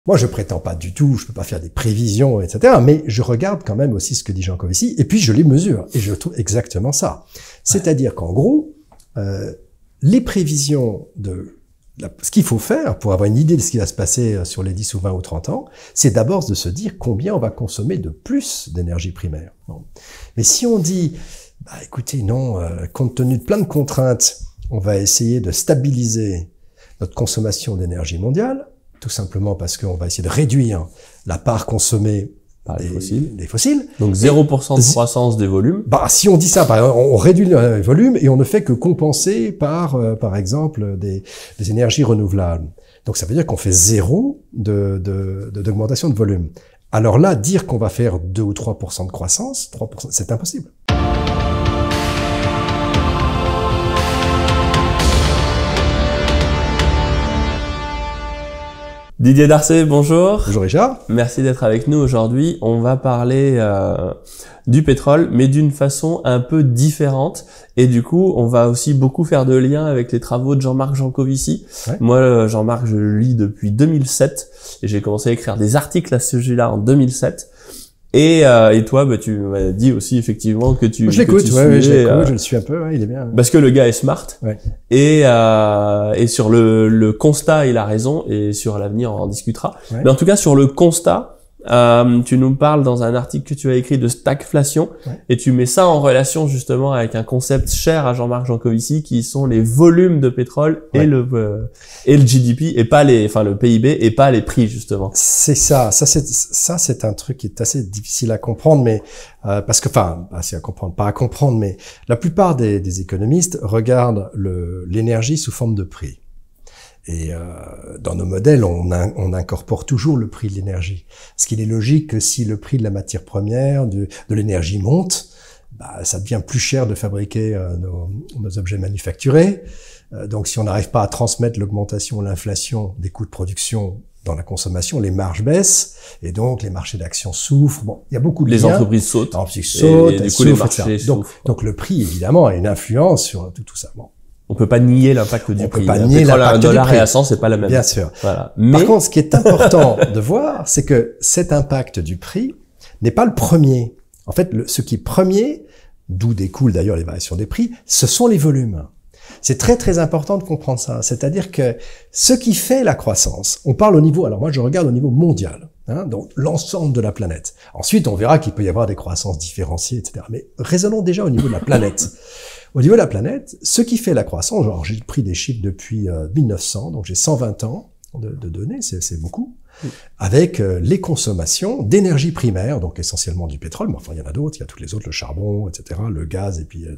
Moi, je prétends pas du tout, je peux pas faire des prévisions, etc. Mais je regarde quand même aussi ce que dit Jean Covici, et puis je les mesure, et je trouve exactement ça. C'est-à-dire qu'en gros, les prévisions de ce qu'il faut faire pour avoir une idée de ce qui va se passer sur les 10 ou 20 ou 30 ans, c'est d'abord de se dire combien on va consommer de plus d'énergie primaire. Bon. Mais si on dit, bah, écoutez, non, compte tenu de plein de contraintes, on va essayer de stabiliser notre consommation d'énergie mondiale, tout simplement parce qu'on va essayer de réduire la part consommée par les fossiles. Donc 0% de croissance des volumes. Bah, si on dit ça, on réduit le volume et on ne fait que compenser par exemple, des énergies renouvelables. Donc ça veut dire qu'on fait zéro d'augmentation de volume. Alors là, dire qu'on va faire 2 ou 3% de croissance, 3%, c'est impossible. Didier Darcet, bonjour. Bonjour Richard. Merci d'être avec nous aujourd'hui. On va parler du pétrole, mais d'une façon un peu différente. Et du coup, on va aussi beaucoup faire de liens avec les travaux de Jean-Marc Jancovici. Ouais. Moi, Jean-Marc, je le lis depuis 2007 et j'ai commencé à écrire des articles à ce sujet-là en 2007. Et toi, bah, tu m'as dit aussi effectivement que tu. Je l'écoute, je le suis un peu, ouais, il est bien. Parce que le gars est smart. Ouais. Et sur le constat, il a raison, et sur l'avenir, on en discutera. Ouais. Mais en tout cas, sur le constat, tu nous parles dans un article que tu as écrit de stagflation, et tu mets ça en relation justement avec un concept cher à Jean-Marc Jancovici, qui sont les volumes de pétrole et le GDP, et pas le PIB, et pas les prix justement. C'est ça. Ça c'est un truc qui est assez difficile à comprendre, mais parce que c'est pas à comprendre, mais la plupart des économistes regardent l'énergie sous forme de prix. Et dans nos modèles, on incorpore toujours le prix de l'énergie. Parce qu'il est logique que si le prix de la matière première, de l'énergie monte, bah, ça devient plus cher de fabriquer nos objets manufacturés. Donc si on n'arrive pas à transmettre l'augmentation, l'inflation des coûts de production dans la consommation, les marges baissent, et donc les marchés d'actions souffrent. Bon, il y a beaucoup de liens. Les entreprises sautent. Et du coup, les marchés souffrent. Donc le prix, évidemment, a une influence sur tout ça. Bon. On peut pas nier l'impact du prix. On peut pas nier l'impact du prix. $1 et à 100, c'est pas la même. Bien sûr. Voilà. Par contre, ce qui est important de voir, c'est que cet impact du prix n'est pas le premier. En fait, ce qui est premier, d'où découlent d'ailleurs les variations des prix, ce sont les volumes. C'est très très important de comprendre ça. C'est-à-dire que ce qui fait la croissance, on parle au niveau, alors moi je regarde au niveau mondial, donc l'ensemble de la planète. Ensuite, on verra qu'il peut y avoir des croissances différenciées, etc. Mais raisonnons déjà au niveau de la planète. Au niveau de la planète, ce qui fait la croissance, genre j'ai pris des chiffres depuis 1900, donc j'ai 120 ans de données, c'est beaucoup, avec les consommations d'énergie primaire, donc essentiellement du pétrole, mais enfin il y en a d'autres, il y a toutes les autres, le charbon, etc., le gaz, et puis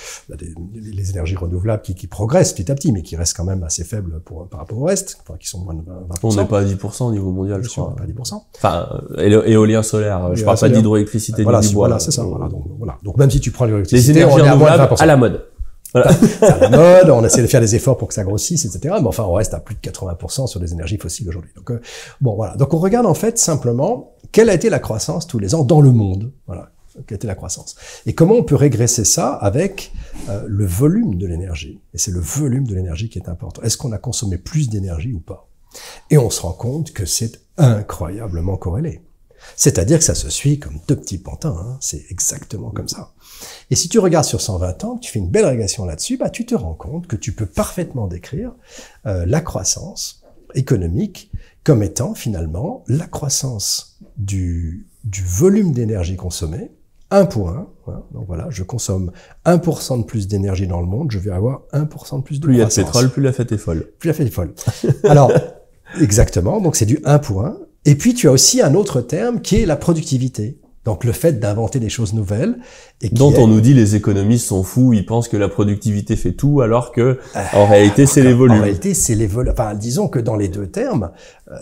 les énergies renouvelables qui progressent petit à petit, mais qui restent quand même assez faibles par rapport au reste, enfin qui sont moins de 20%. On n'est pas à 10% au niveau mondial, je crois. Pas à 10%. Enfin, éolien solaire, je parle pas d'hydroélectricité ni du bois. Voilà, c'est ça. Donc même si tu prends l'hydroélectricité, les énergies renouvelables à la mode. Voilà. C'est à la mode, on essaie de faire des efforts pour que ça grossisse, etc. Mais enfin, on reste à plus de 80% sur des énergies fossiles aujourd'hui. Donc, bon, voilà. Donc, on regarde en fait simplement quelle a été la croissance tous les ans dans le monde. Voilà. Quelle a été la croissance. Et comment on peut régresser ça avec le volume de l'énergie. Et c'est le volume de l'énergie qui est important. Est-ce qu'on a consommé plus d'énergie ou pas? Et on se rend compte que c'est incroyablement corrélé. C'est-à-dire que ça se suit comme deux petits pantins, hein. C'est exactement comme ça. Et si tu regardes sur 120 ans, que tu fais une belle régression là-dessus, bah, tu te rends compte que tu peux parfaitement décrire la croissance économique comme étant finalement la croissance du volume d'énergie consommée, 1 pour 1. Voilà. Donc voilà, je consomme 1% de plus d'énergie dans le monde, je vais avoir 1% de plus de croissance. Plus il y a de pétrole, plus la fête est folle. Plus la fête est folle. Alors, exactement, donc c'est du 1 pour 1. Et puis, tu as aussi un autre terme qui est la productivité. Donc, le fait d'inventer des choses nouvelles. Et dont on nous dit les économistes sont fous, ils pensent que la productivité fait tout, alors que, en réalité, c'est les volumes. En réalité, c'est les volumes. Enfin, disons que dans les deux termes,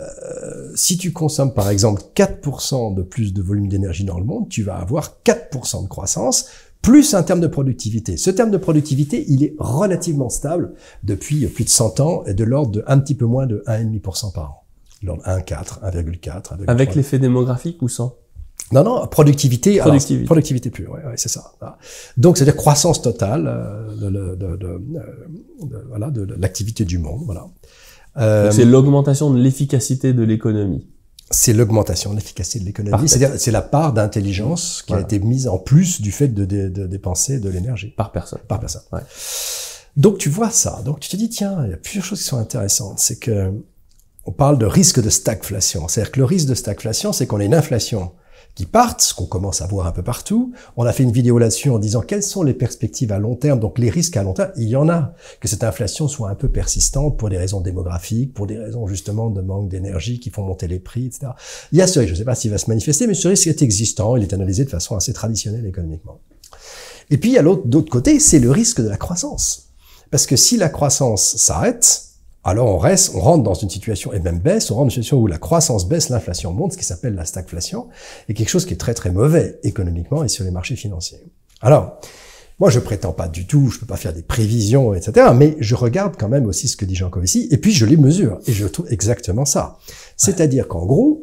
si tu consommes, par exemple, 4% de plus de volume d'énergie dans le monde, tu vas avoir 4% de croissance, plus un terme de productivité. Ce terme de productivité, il est relativement stable depuis plus de 100 ans et de l'ordre de un petit peu moins de 1,5% par an. 1,4, 1,4. Avec l'effet démographique ou sans? Non, productivité pure, ouais, c'est ça. Donc, c'est-à-dire croissance totale de l'activité du monde, voilà. C'est l'augmentation de l'efficacité de l'économie. C'est l'augmentation de l'efficacité de l'économie. C'est-à-dire, c'est la part d'intelligence qui a été mise en plus du fait de dépenser de l'énergie. Par personne. Par personne. Ouais. Donc, tu vois ça. Donc, tu te dis, tiens, il y a plusieurs choses qui sont intéressantes. C'est que, on parle de risque de stagflation. C'est-à-dire que le risque de stagflation, c'est qu'on ait une inflation qui parte, ce qu'on commence à voir un peu partout. On a fait une vidéo là-dessus en disant quelles sont les perspectives à long terme, donc les risques à long terme, il y en a. Que cette inflation soit un peu persistante pour des raisons démographiques, pour des raisons justement de manque d'énergie qui font monter les prix, etc. Il y a ce risque, je ne sais pas s'il va se manifester, mais ce risque est existant, il est analysé de façon assez traditionnelle économiquement. Et puis il y a d'autre côté, c'est le risque de la croissance. Parce que si la croissance s'arrête, alors on rentre dans une situation, et même baisse, on rentre dans une situation où la croissance baisse, l'inflation monte, ce qui s'appelle la stagflation, et quelque chose qui est très très mauvais économiquement et sur les marchés financiers. Alors, moi je prétends pas du tout, je peux pas faire des prévisions, etc., mais je regarde quand même aussi ce que dit Jean Covici, et puis je les mesure, et je trouve exactement ça. C'est-à-dire qu'en gros,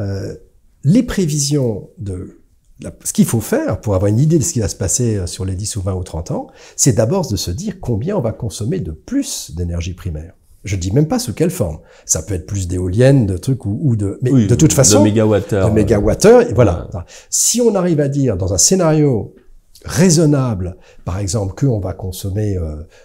les prévisions ce qu'il faut faire pour avoir une idée de ce qui va se passer sur les 10 ou 20 ou 30 ans, c'est d'abord de se dire combien on va consommer de plus d'énergie primaire. Je dis même pas sous quelle forme. Ça peut être plus d'éoliennes, de trucs mais oui, de toute façon. De mégawattheures. De mégawattheures, et voilà. Ouais. Si on arrive à dire dans un scénario raisonnable, par exemple, qu'on va consommer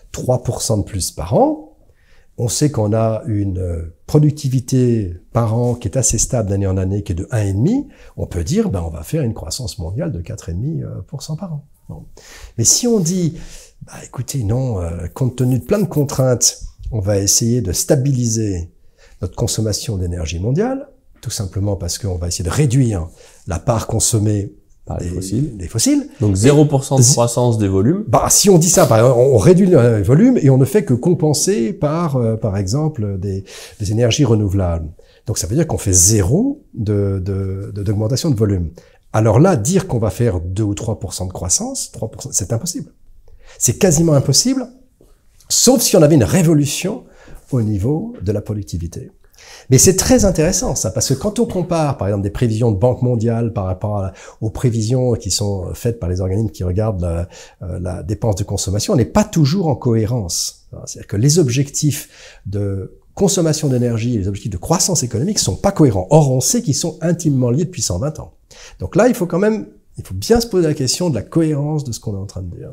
3% de plus par an, on sait qu'on a une productivité par an qui est assez stable d'année en année, qui est de 1,5, on peut dire, on va faire une croissance mondiale de 4,5% par an. Bon. Mais si on dit, écoutez, non, compte tenu de plein de contraintes, on va essayer de stabiliser notre consommation d'énergie mondiale, tout simplement parce qu'on va essayer de réduire la part consommée par les fossiles. Donc 0% de croissance des volumes. Si on dit ça, on réduit le volume et on ne fait que compenser par exemple, des énergies renouvelables. Donc ça veut dire qu'on fait zéro d'augmentation de volume. Alors là, dire qu'on va faire 2 ou 3% de croissance, 3%, c'est impossible. C'est quasiment impossible. Sauf si on avait une révolution au niveau de la productivité. Mais c'est très intéressant ça, parce que quand on compare par exemple des prévisions de Banque mondiale par rapport aux prévisions qui sont faites par les organismes qui regardent la dépense de consommation, on n'est pas toujours en cohérence. C'est-à-dire que les objectifs de consommation d'énergie et les objectifs de croissance économique sont pas cohérents. Or, on sait qu'ils sont intimement liés depuis 120 ans. Donc là, il faut bien se poser la question de la cohérence de ce qu'on est en train de dire.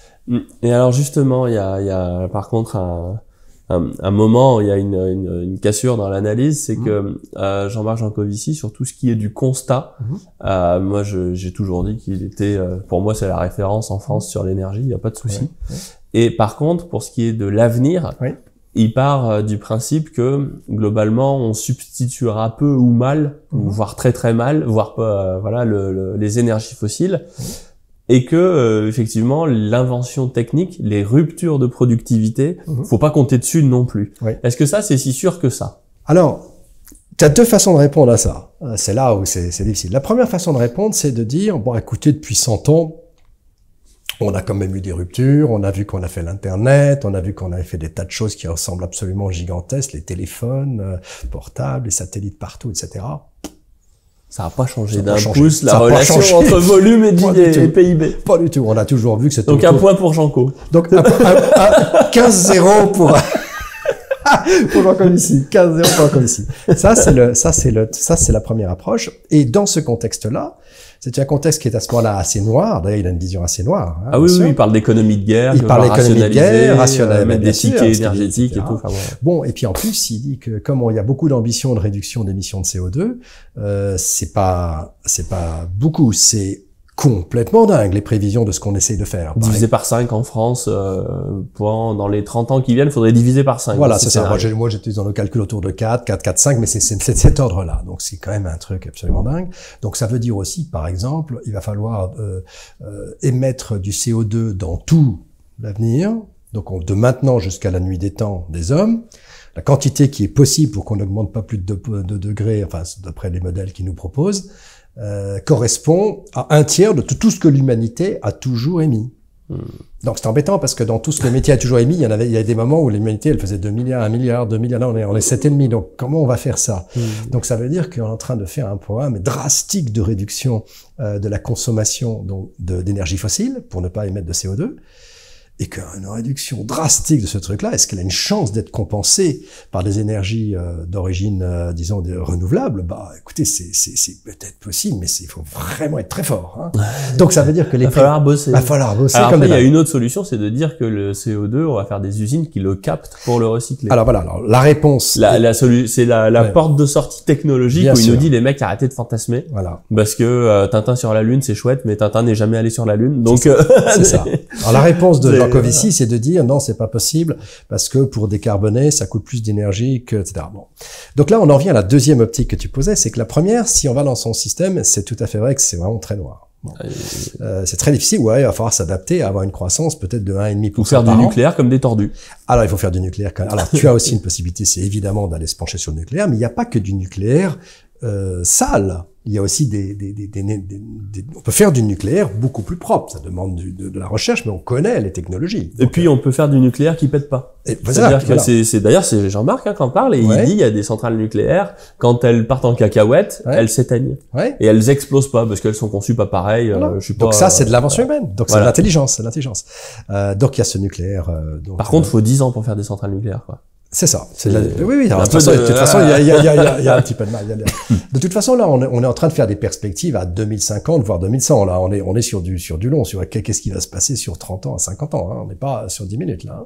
Et alors justement, il y a par contre un moment, il y a une cassure dans l'analyse, c'est que Jean-Marc Jancovici, sur tout ce qui est du constat, moi j'ai toujours dit qu'il était, pour moi c'est la référence en France sur l'énergie, il n'y a pas de souci. Ouais. Et par contre, pour ce qui est de l'avenir, il part du principe que globalement on substituera peu ou mal, voire très très mal, voire pas, les énergies fossiles. Et que effectivement l'invention technique, les ruptures de productivité, faut pas compter dessus non plus. Est-ce que ça c'est si sûr que ça? Alors, tu as deux façons de répondre à ça. C'est là où c'est difficile. La première façon de répondre, c'est de dire écoutez, depuis 100 ans, on a quand même eu des ruptures, on a vu qu'on a fait l'internet, on a vu qu'on avait fait des tas de choses qui ressemblent absolument gigantesques, les téléphones portables, les satellites partout, etc. Ça n'a pas changé d'un pouce la relation entre volume et PIB. Pas du tout. On a toujours vu que c'était... Donc un point pour Janco. Donc 15-0 pour Jean Covici. 15-0 pour Jean Covici. Ça c'est la première approche. Et dans ce contexte-là, c'est un contexte qui est à ce moment-là assez noir. D'ailleurs, il a une vision assez noire. Oui, il parle d'économie de guerre. Il parle d'économie de guerre, rationaliser, mettre des tickets énergétiques et tout. Enfin, Bon, et puis en plus, il dit que comme il y a beaucoup d'ambition de réduction d'émissions de CO2, c'est pas beaucoup, c'est complètement dingue, les prévisions de ce qu'on essaie de faire. Divisé par 5 en France, dans les 30 ans qui viennent, il faudrait diviser par 5. Voilà, c'est ça. Moi, j'étais dans le calcul autour de 4, 5, mais c'est cet ordre-là. Donc, c'est quand même un truc absolument dingue. Donc, ça veut dire aussi, par exemple, il va falloir émettre du CO2 dans tout l'avenir. Donc, de maintenant jusqu'à la nuit des temps des hommes. La quantité qui est possible pour qu'on n'augmente pas plus de 2 degrés, enfin, d'après les modèles qu'ils nous proposent, correspond à 1/3 de tout ce que l'humanité a toujours émis. Donc c'est embêtant parce que dans tout ce que l'humanité a toujours émis, il y a des moments où l'humanité elle faisait 2 milliards, 1 milliard, 2 milliards, là on est 7,5, donc comment on va faire ça? Donc ça veut dire qu'on est en train de faire un programme drastique de réduction de la consommation d'énergie fossile pour ne pas émettre de CO2. et qu'une réduction drastique de ce truc-là, est-ce qu'elle a une chance d'être compensée par des énergies d'origine, disons, renouvelable? Bah, écoutez, c'est peut-être possible, mais il faut vraiment être très fort. Hein. Donc, ça veut dire que les... Il va falloir bosser. Il va falloir bosser. Alors après, il y a une autre solution, c'est de dire que le CO2, on va faire des usines qui le captent pour le recycler. Alors voilà, alors, la réponse... C'est la porte de sortie technologique où il nous dit, les mecs, arrêtez de fantasmer. Voilà. Parce que Tintin sur la Lune, c'est chouette, mais Tintin n'est jamais allé sur la Lune. Donc, c'est ça. Alors, la réponse de Jean Covici, c'est de dire, non, c'est pas possible, parce que pour décarboner, ça coûte plus d'énergie que, etc. Bon. Donc là, on en vient à la deuxième optique que tu posais, c'est que la première, si on va dans son système, c'est tout à fait vrai que c'est vraiment très noir. Bon. C'est très difficile, ouais, il va falloir s'adapter à avoir une croissance peut-être de 1,5% pour faire du nucléaire comme des tordus. Alors, il faut faire du nucléaire quand même. Alors, tu as aussi une possibilité, c'est évidemment d'aller se pencher sur le nucléaire, mais il n'y a pas que du nucléaire sale. Il y a aussi on peut faire du nucléaire beaucoup plus propre. Ça demande de la recherche, mais on connaît les technologies. Donc, et puis, on peut faire du nucléaire qui pète pas. C'est-à-dire que d'ailleurs, c'est Jean-Marc qui en parle, et il dit, il y a des centrales nucléaires, quand elles partent en cacahuète, elles s'éteignent. Et elles explosent pas, parce qu'elles sont conçues pas pareil. Donc ça, c'est de l'invention humaine. Donc c'est de l'intelligence, donc il y a ce nucléaire. Par contre, il faut 10 ans pour faire des centrales nucléaires, quoi. C'est ça. Oui. Alors, de toute façon, il y a un petit peu de mal. De toute façon, là, on est en train de faire des perspectives à 2050, voire 2100. Là, on est sur du long, sur qu'est-ce qui va se passer sur 30 ans à 50 ans. Hein. On n'est pas sur 10 minutes, là.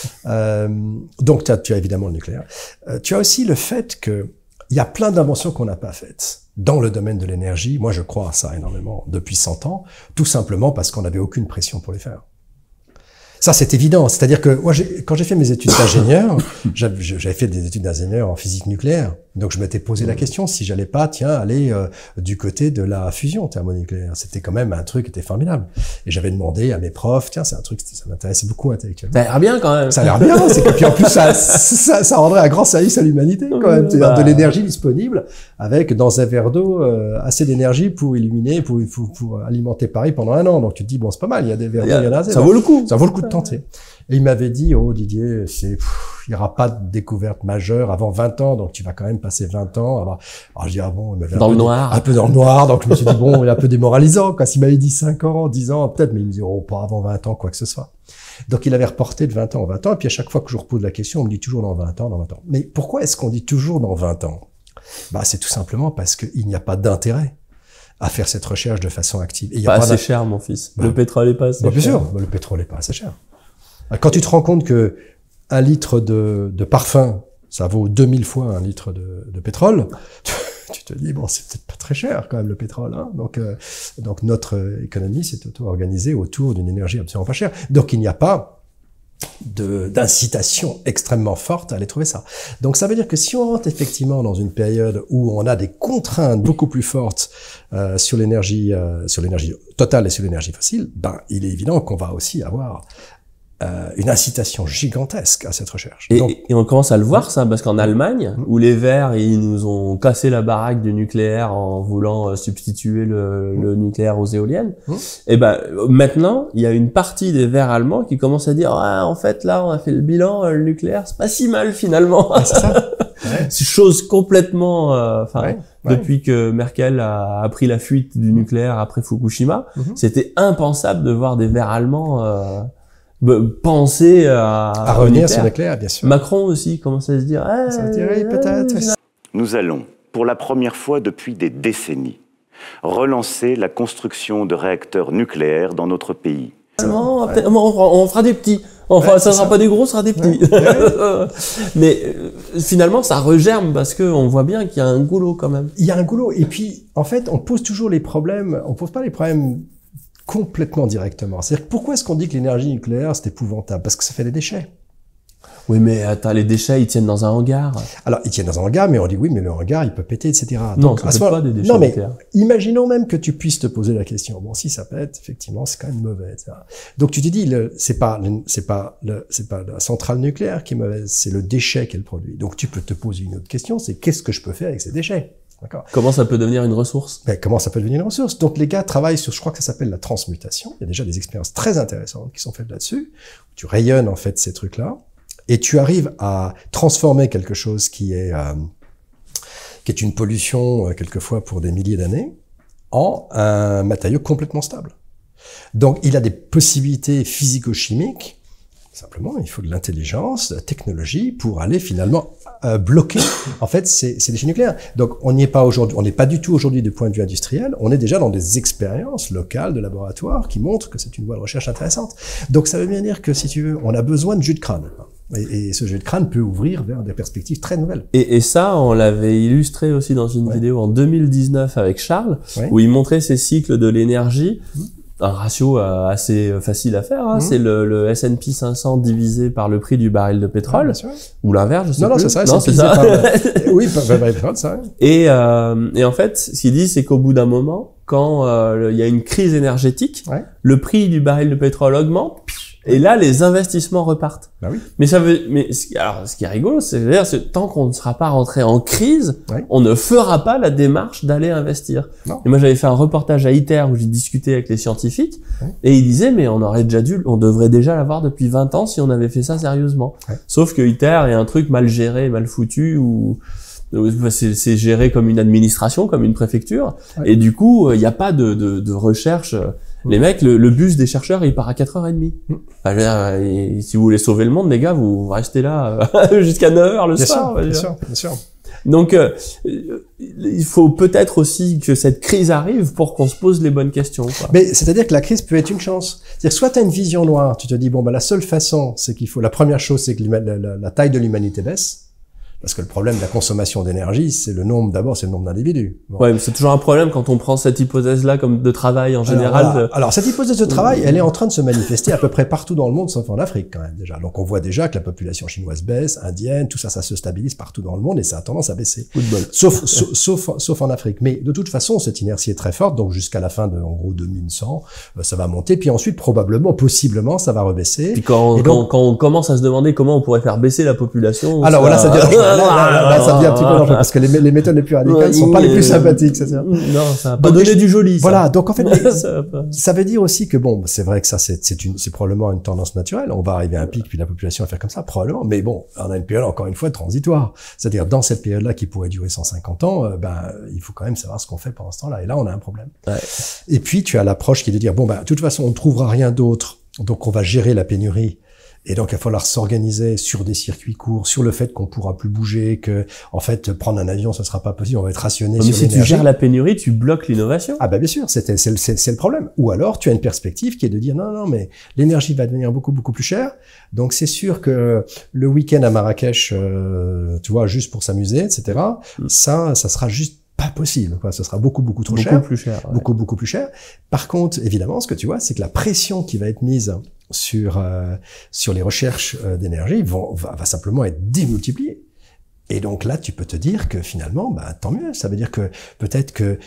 Donc, tu as évidemment le nucléaire. Tu as aussi le fait que il y a plein d'inventions qu'on n'a pas faites dans le domaine de l'énergie. Moi, je crois à ça énormément depuis 100 ans, tout simplement parce qu'on n'avait aucune pression pour les faire. Ça, c'est évident. C'est-à-dire que moi, quand j'ai fait mes études d'ingénieur, j'avais fait des études d'ingénieur en physique nucléaire. Donc, je m'étais posé la question si j'allais pas, aller du côté de la fusion thermonucléaire. C'était quand même un truc qui était formidable. Et j'avais demandé à mes profs, c'est un truc, ça m'intéressait beaucoup intellectuellement. Ça a l'air bien quand même. Ça a l'air bien. C'est que puis en plus, ça rendrait un grand service à l'humanité quand même. C'est-à-dire de l'énergie disponible avec dans un verre d'eau assez d'énergie pour illuminer, pour alimenter Paris pendant 1 an. Donc tu te dis bon, c'est pas mal. Il y a des verres d'eau, il y en a assez. Ça vaut le coup. Ça vaut le coup de tenter. Et il m'avait dit, oh Didier, il n'y aura pas de découverte majeure avant 20 ans, donc tu vas quand même passer 20 ans. Alors je dis, ah bon, il m'avait un peu dans le noir, donc je me suis dit, bon, il est un peu démoralisant, quoi. S'il m'avait dit 5 ans, 10 ans, peut-être, mais il me dit, oh, pas avant 20 ans, quoi que ce soit. Donc il avait reporté de 20 ans en 20 ans, et puis à chaque fois que je repose la question, on me dit toujours dans 20 ans, dans 20 ans. Mais pourquoi est-ce qu'on dit toujours dans 20 ans? Bah, c'est tout simplement parce qu'il n'y a pas d'intérêt à faire cette recherche de façon active. Et pas assez cher, mon fils. Le pétrole est pas assez cher. Bien sûr, le pétrole est pas assez cher. Quand tu te rends compte que 1 litre de parfum, ça vaut 2000 fois 1 litre de pétrole, tu te dis, bon, c'est peut-être pas très cher quand même le pétrole. Hein. Donc notre économie s'est auto-organisée autour d'une énergie absolument pas chère. Donc il n'y a pas d'incitation extrêmement forte à aller trouver ça. Donc ça veut dire que si on rentre effectivement dans une période où on a des contraintes beaucoup plus fortes sur l'énergie totale et sur l'énergie fossile, ben il est évident qu'on va aussi avoir une incitation gigantesque à cette recherche. Et on commence à le voir ça, parce qu'en Allemagne, où les Verts, ils nous ont cassé la baraque du nucléaire en voulant substituer le nucléaire aux éoliennes, et ben maintenant, il y a une partie des Verts allemands qui commencent à dire en fait là, on a fait le bilan, le nucléaire, c'est pas si mal finalement. Ouais, c'est ça. C'est chose complètement depuis que Merkel a pris la fuite du nucléaire après Fukushima, c'était impensable de voir des Verts allemands penser à revenir sur le nucléaire, bien sûr. Macron aussi commence à se dire ça dirait peut-être. Nous allons, pour la première fois depuis des décennies, relancer la construction de réacteurs nucléaires dans notre pays. On fera des petits. Ça sera pas des gros, ça sera des petits. Mais finalement, ça regerme parce que on voit bien qu'il y a un goulot quand même. Il y a un goulot. Et puis, en fait, on pose toujours les problèmes. On pose pas les problèmes complètement directement. C'est-à-dire que pourquoi est-ce qu'on dit que l'énergie nucléaire c'est épouvantable? Parce que ça fait des déchets. Oui, mais attends, les déchets, ils tiennent dans un hangar. Alors, ils tiennent dans un hangar, mais on dit oui, mais le hangar, il peut péter, etc. Non, ça pète pas des déchets nucléaires. Imaginons même que tu puisses te poser la question. Bon, si ça pète, effectivement, c'est quand même mauvais, etc. Donc, tu te dis, c'est pas la centrale nucléaire qui est mauvaise, c'est le déchet qu'elle produit. Donc, tu peux te poser une autre question, c'est qu'est-ce que je peux faire avec ces déchets? D'accord. Comment ça peut devenir une ressource? Comment ça peut devenir une ressource? Donc les gars travaillent sur, je crois que ça s'appelle la transmutation. Il y a déjà des expériences très intéressantes qui sont faites là-dessus. Tu rayonnes en fait ces trucs-là et tu arrives à transformer quelque chose qui est une pollution quelquefois pour des milliers d'années en un matériau complètement stable. Donc il a des possibilités physico-chimiques Simplement, il faut de l'intelligence, de la technologie pour aller finalement bloquer en fait ces déchets nucléaires. Donc on n'y est pas aujourd'hui, on n'est pas du tout aujourd'hui du point de vue industriel, on est déjà dans des expériences locales de laboratoire qui montrent que c'est une voie de recherche intéressante. Donc ça veut bien dire que si tu veux, on a besoin de jus de crâne. Et ce jeu de crâne peut ouvrir vers des perspectives très nouvelles. Et ça, on l'avait illustré aussi dans une vidéo en 2019 avec Charles, où il montrait ces cycles de l'énergie. Un ratio assez facile à faire, hein. C'est le S&P 500 divisé par le prix du baril de pétrole, ou l'inverse, je sais plus. Non, c'est ça, c'est ça. Oui, par le baril de pétrole, ça. Et en fait, ce qu'il dit, c'est qu'au bout d'un moment, quand il y a une crise énergétique, le prix du baril de pétrole augmente, et là, les investissements repartent. Bah oui. Mais alors, ce qui est rigolo, c'est tant qu'on ne sera pas rentré en crise, on ne fera pas la démarche d'aller investir. Non. Et moi, j'avais fait un reportage à ITER où j'ai discuté avec les scientifiques, et ils disaient, mais on devrait déjà l'avoir depuis 20 ans si on avait fait ça sérieusement. Sauf que ITER est un truc mal géré, mal foutu, ou c'est géré comme une administration, comme une préfecture, et du coup, il n'y a pas de recherche. Les mecs, le bus des chercheurs, il part à 4h30. Enfin, si vous voulez sauver le monde, les gars, vous restez là jusqu'à 9h le soir. Bien sûr. Donc, il faut peut-être aussi que cette crise arrive pour qu'on se pose les bonnes questions, quoi. Mais c'est-à-dire que la crise peut être une chance. C'est-à-dire soit tu as une vision noire, tu te dis, bon, la seule façon, c'est la première chose, c'est que la taille de l'humanité baisse. Parce que le problème de la consommation d'énergie, c'est le nombre d'individus. Bon. Ouais, mais c'est toujours un problème quand on prend cette hypothèse-là comme de travail en général. Alors, cette hypothèse de travail, elle est en train de se manifester à peu près partout dans le monde, sauf en Afrique quand même déjà. Donc on voit déjà que la population chinoise baisse, indienne, tout ça, ça se stabilise partout dans le monde et ça a tendance à baisser. Football. Sauf en Afrique. Mais de toute façon, cette inertie est très forte, donc jusqu'à la fin de, en gros, 2100, ça va monter. Puis ensuite, possiblement, ça va rebaisser. Puis quand on commence à se demander comment on pourrait faire baisser la population. Alors voilà, ça devient ça devient un petit peu dangereux parce que les méthodes les plus radicales sont pas les plus sympathiques, c'est ça. Non, ça va pas donner du joli. Ça. Voilà, donc en fait, ça veut dire aussi que bon, c'est vrai que ça c'est probablement une tendance naturelle. On va arriver à un pic puis la population va faire comme ça probablement, mais bon, on a une période encore une fois transitoire. C'est-à-dire dans cette période-là qui pourrait durer 150 ans, il faut quand même savoir ce qu'on fait pendant ce temps-là. Et là, on a un problème. Et puis tu as l'approche qui est de dire bon de toute façon, on ne trouvera rien d'autre, donc on va gérer la pénurie. Et donc, il va falloir s'organiser sur des circuits courts, sur le fait qu'on pourra plus bouger, que, en fait, prendre un avion, ça sera pas possible, on va être rationné sur l'énergie. Mais si tu gères la pénurie, tu bloques l'innovation. Ah, bien sûr, c'est le problème. Ou alors, tu as une perspective qui est de dire, non, mais l'énergie va devenir beaucoup, beaucoup plus chère. Donc, c'est sûr que le week-end à Marrakech, tu vois, juste pour s'amuser, etc., ça sera juste pas possible, quoi. Ce sera beaucoup trop cher. Beaucoup plus cher. Ouais. Beaucoup plus cher. Par contre, évidemment, ce que tu vois, c'est que la pression qui va être mise sur les recherches d'énergie va simplement être démultipliée. Et donc là, tu peux te dire que finalement, tant mieux. Ça veut dire que peut-être que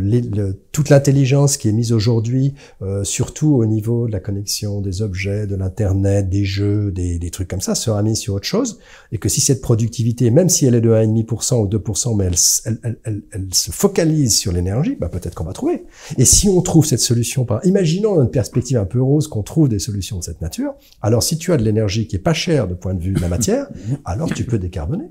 toute l'intelligence qui est mise aujourd'hui, surtout au niveau de la connexion des objets, de l'internet, des jeux, des trucs comme ça, sera mise sur autre chose. Et que si cette productivité, même si elle est de 1,5% ou 2%, mais elle se focalise sur l'énergie, peut-être qu'on va trouver. Et si on trouve cette solution, imaginons dans une perspective un peu rose qu'on trouve des solutions de cette nature. Alors si tu as de l'énergie qui est pas chère de point de vue de la matière, alors tu peux décarboner.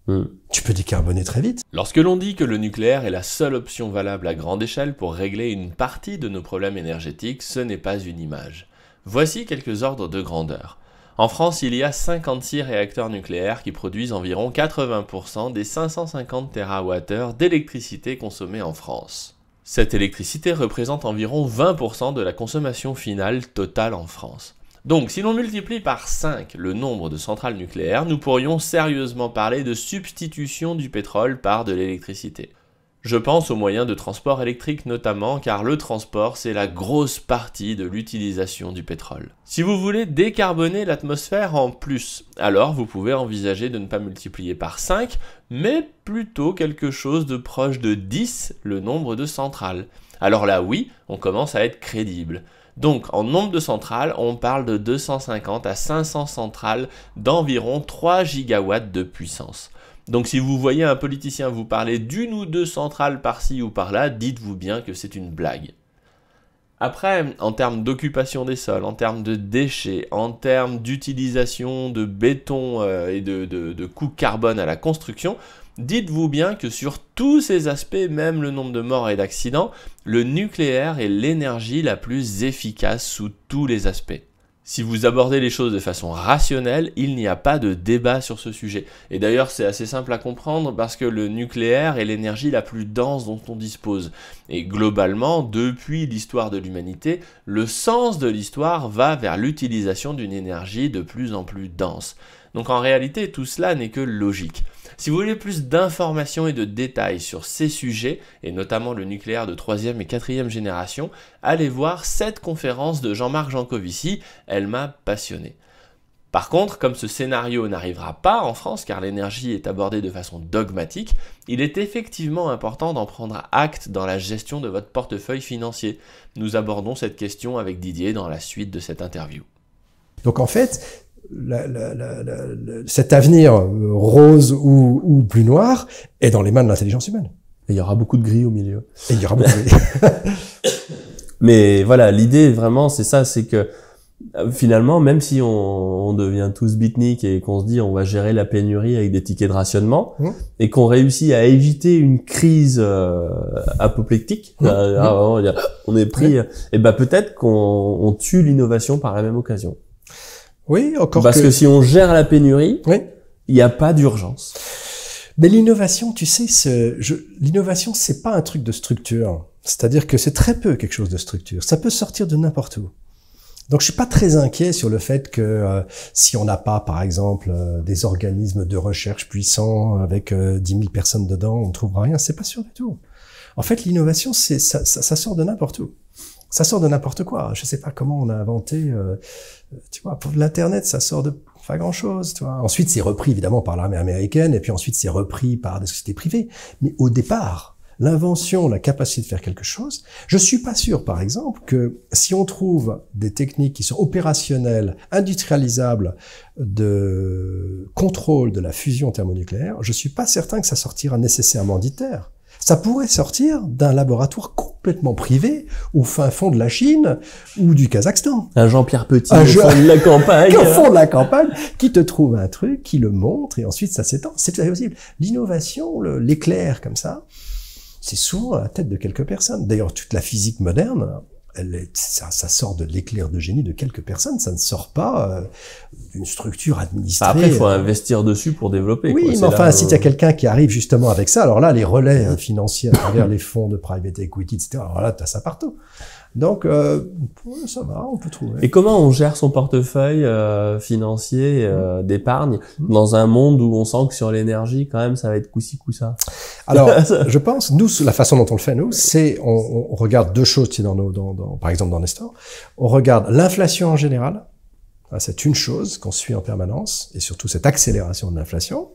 Tu peux décarboner très vite. Lorsque l'on dit que le nucléaire est la seule option valable à grande échelle pour régler une partie de nos problèmes énergétiques, ce n'est pas une image. Voici quelques ordres de grandeur. En France, il y a 56 réacteurs nucléaires qui produisent environ 80% des 550 TWh d'électricité consommée en France. Cette électricité représente environ 20% de la consommation finale totale en France. Donc, si l'on multiplie par 5 le nombre de centrales nucléaires, nous pourrions sérieusement parler de substitution du pétrole par de l'électricité. Je pense aux moyens de transport électrique notamment, car le transport, c'est la grosse partie de l'utilisation du pétrole. Si vous voulez décarboner l'atmosphère en plus, alors vous pouvez envisager de ne pas multiplier par 5, mais plutôt quelque chose de proche de 10 le nombre de centrales. Alors là, oui, on commence à être crédible. Donc, en nombre de centrales, on parle de 250 à 500 centrales d'environ 3 gigawatts de puissance. Donc, si vous voyez un politicien vous parler d'une ou deux centrales par-ci ou par-là, dites-vous bien que c'est une blague. Après, en termes d'occupation des sols, en termes de déchets, en termes d'utilisation de béton et de coût carbone à la construction, dites-vous bien que sur tous ces aspects, même le nombre de morts et d'accidents, le nucléaire est l'énergie la plus efficace sous tous les aspects. Si vous abordez les choses de façon rationnelle, il n'y a pas de débat sur ce sujet. Et d'ailleurs, c'est assez simple à comprendre parce que le nucléaire est l'énergie la plus dense dont on dispose. Et globalement, depuis l'histoire de l'humanité, le sens de l'histoire va vers l'utilisation d'une énergie de plus en plus dense. Donc en réalité, tout cela n'est que logique. Si vous voulez plus d'informations et de détails sur ces sujets, et notamment le nucléaire de 3e et 4e génération, allez voir cette conférence de Jean-Marc Jancovici, elle m'a passionné. Par contre, comme ce scénario n'arrivera pas en France car l'énergie est abordée de façon dogmatique, il est effectivement important d'en prendre acte dans la gestion de votre portefeuille financier. Nous abordons cette question avec Didier dans la suite de cette interview. Donc en fait, cet avenir rose ou plus noir est dans les mains de l'intelligence humaine. Et il y aura beaucoup de gris au milieu. Et il y aura beaucoup de gris. Mais voilà, l'idée vraiment c'est ça, c'est que finalement, même si on devient tous beatniks et qu'on se dit on va gérer la pénurie avec des tickets de rationnement et qu'on réussit à éviter une crise apoplectique, on est pris, et ben peut-être qu'on tue l'innovation par la même occasion. Oui, encore parce que si on gère la pénurie, il n'y a pas d'urgence. Mais l'innovation, tu sais, l'innovation, c'est pas un truc de structure. C'est-à-dire que c'est très peu quelque chose de structure. Ça peut sortir de n'importe où. Donc je suis pas très inquiet sur le fait que si on n'a pas, par exemple, des organismes de recherche puissants avec 10 000 personnes dedans, on ne trouvera rien. C'est pas sûr du tout. En fait, l'innovation, ça sort de n'importe où. Ça sort de n'importe quoi. Je sais pas comment on a inventé, tu vois, pour l'internet, ça sort de pas grand-chose, tu vois. Ensuite, c'est repris évidemment par l'armée américaine, et puis ensuite c'est repris par des sociétés privées. Mais au départ, l'invention, la capacité de faire quelque chose, je suis pas sûr, par exemple, que si on trouve des techniques qui sont opérationnelles, industrialisables, de contrôle de la fusion thermonucléaire, je suis pas certain que ça sortira nécessairement d'ITER. Ça pourrait sortir d'un laboratoire complètement privé au fin fond de la Chine ou du Kazakhstan. Un Jean-Pierre Petit au fond de la campagne. Au fond de la campagne, qui te trouve un truc, qui le montre, et ensuite ça s'étend. C'est tout à fait possible. L'innovation, l'éclair comme ça, c'est souvent à la tête de quelques personnes. D'ailleurs, toute la physique moderne, ça sort de l'éclair de génie de quelques personnes, ça ne sort pas d'une structure administrée. Après, il faut investir dessus pour développer. Oui, mais enfin, si il y a quelqu'un qui arrive justement avec ça, alors là, les relais financiers à travers les fonds de private equity, etc., alors là, tu as ça partout. Donc, ça va, on peut trouver. Et comment on gère son portefeuille financier d'épargne dans un monde où on sent que sur l'énergie, quand même, ça va être coup-ci, coup-ça? Alors, je pense, nous, la façon dont on le fait, nous, c'est on regarde deux choses, tu sais, par exemple dans Nestor. On regarde l'inflation en général. C'est une chose qu'on suit en permanence, et surtout cette accélération de l'inflation.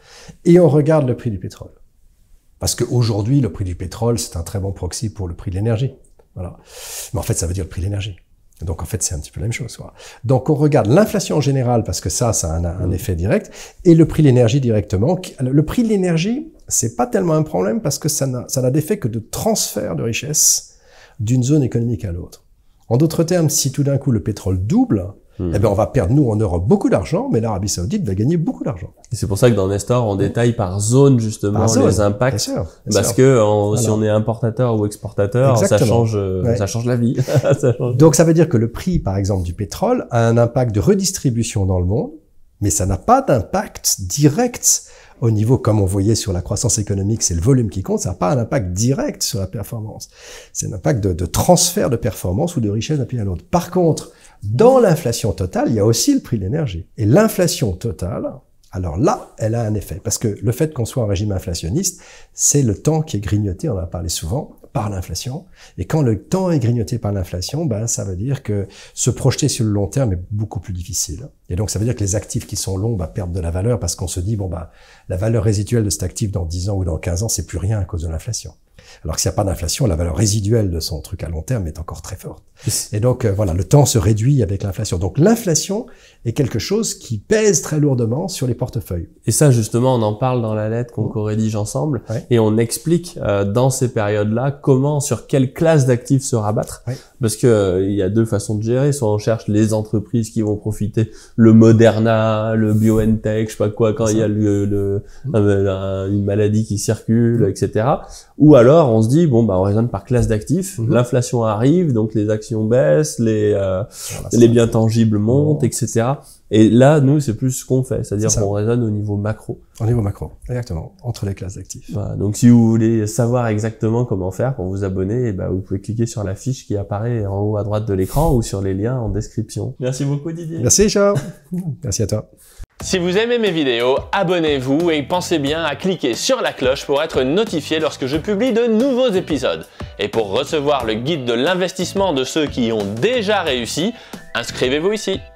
Et on regarde le prix du pétrole. Parce qu'aujourd'hui, le prix du pétrole, c'est un très bon proxy pour le prix de l'énergie. Voilà. Mais en fait, ça veut dire le prix de l'énergie. Donc, en fait, c'est un petit peu la même chose. Quoi. Donc, on regarde l'inflation en général, parce que ça a un effet direct, et le prix de l'énergie directement. Le prix de l'énergie, c'est pas tellement un problème, parce que ça n'a d'effet que de transfert de richesse d'une zone économique à l'autre. En d'autres termes, si tout d'un coup le pétrole double, eh ben on va perdre, nous, en Europe, beaucoup d'argent, mais l'Arabie Saoudite va gagner beaucoup d'argent. Et c'est pour ça que dans Nestor, on détaille par zone, justement, les impacts. Bien sûr, parce que si on est importateur ou exportateur, ça change la vie. Donc, ça veut dire que le prix, par exemple, du pétrole a un impact de redistribution dans le monde, mais ça n'a pas d'impact direct au niveau, comme on voyait sur la croissance économique, c'est le volume qui compte, ça n'a pas un impact direct sur la performance. C'est un impact de transfert de performance ou de richesse d'un pays à l'autre. Par contre, dans l'inflation totale, il y a aussi le prix de l'énergie. Et l'inflation totale, alors là, elle a un effet. Parce que le fait qu'on soit en régime inflationniste, c'est le temps qui est grignoté, on en a parlé souvent, par l'inflation. Et quand le temps est grignoté par l'inflation, ben, ça veut dire que se projeter sur le long terme est beaucoup plus difficile. Et donc, ça veut dire que les actifs qui sont longs, perdent de la valeur parce qu'on se dit, la valeur résiduelle de cet actif dans 10 ans ou dans 15 ans, c'est plus rien à cause de l'inflation. Alors que s'il n'y a pas d'inflation, la valeur résiduelle de son truc à long terme est encore très forte. Et donc, voilà, le temps se réduit avec l'inflation. Donc, l'inflation est quelque chose qui pèse très lourdement sur les portefeuilles. Et ça, justement, on en parle dans la lettre qu'on co-rédige ensemble. Et on explique, dans ces périodes-là, comment, sur quelle classe d'actifs se rabattre. Parce que il y a deux façons de gérer. Soit on cherche les entreprises qui vont profiter, le Moderna, le BioNTech, je sais pas quoi, quand il y a une maladie qui circule, etc. Ou alors, alors on se dit bon bah on raisonne par classe d'actifs, l'inflation arrive, donc les actions baissent, les biens tangibles montent, etc. Et là nous c'est plus ce qu'on fait, c'est-à-dire qu'on raisonne au niveau macro. Au niveau macro, exactement, entre les classes d'actifs. Voilà, donc si vous voulez savoir exactement comment faire pour vous abonner, vous pouvez cliquer sur la fiche qui apparaît en haut à droite de l'écran ou sur les liens en description. Merci beaucoup Didier. Merci ciao. Merci à toi. Si vous aimez mes vidéos, abonnez-vous et pensez bien à cliquer sur la cloche pour être notifié lorsque je publie de nouveaux épisodes. Et pour recevoir le guide de l'investissement de ceux qui y ont déjà réussi, inscrivez-vous ici.